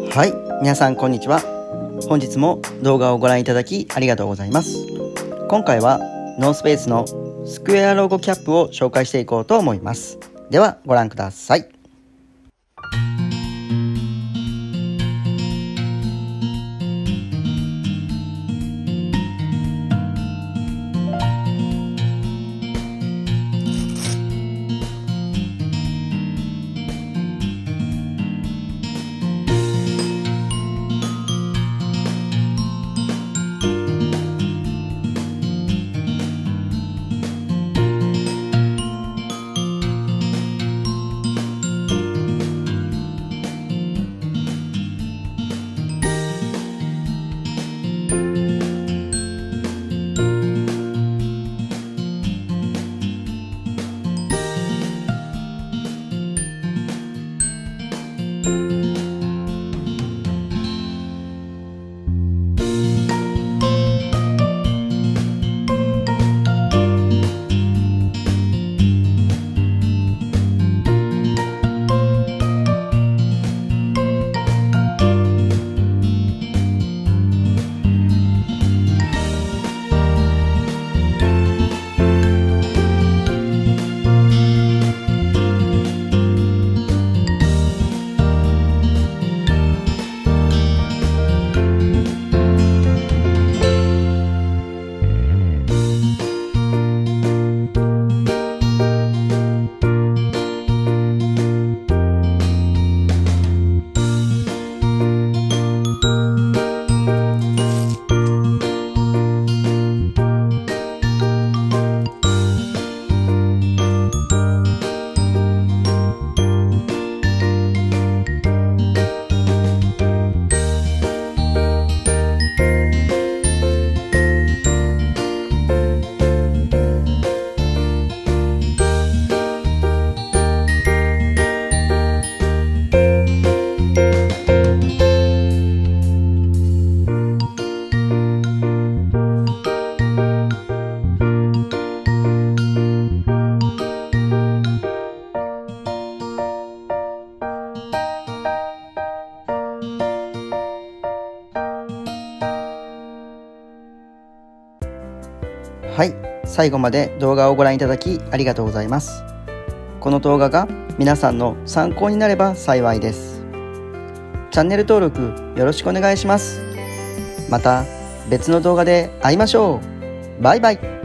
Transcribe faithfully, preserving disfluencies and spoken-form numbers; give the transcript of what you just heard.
はい、皆さんこんにちは。本日も動画をご覧いただきありがとうございます。今回はノースペースのスクエアロゴキャップを紹介していこうと思います。ではご覧ください。はい、最後まで動画をご覧いただきありがとうございます。この動画が皆さんの参考になれば幸いです。チャンネル登録よろしくお願いします。また別の動画で会いましょう。バイバイ。